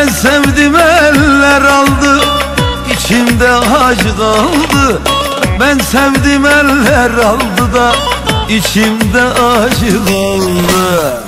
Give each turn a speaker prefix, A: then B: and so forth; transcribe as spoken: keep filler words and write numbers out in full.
A: Ben sevdim eller aldı, içimde acı kaldı. Ben sevdim eller aldı da içimde acı kaldı.